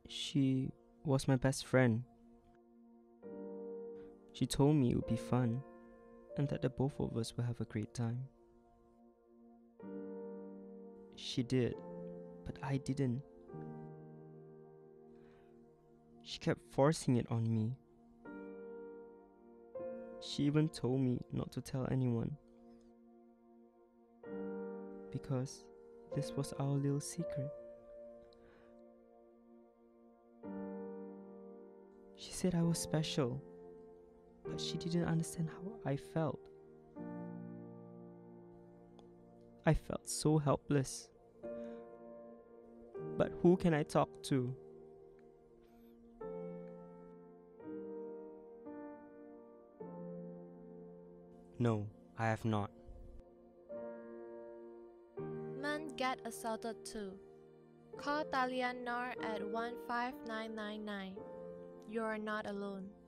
She was my best friend. She told me it would be fun and that the both of us would have a great time. She did, but I didn't. She kept forcing it on me. She even told me not to tell anyone because this was our little secret. She said I was special, but she didn't understand how I felt. I felt so helpless. But who can I talk to? No, I have not. Men get assaulted too. Call Talian Nar at 15999. You are not alone.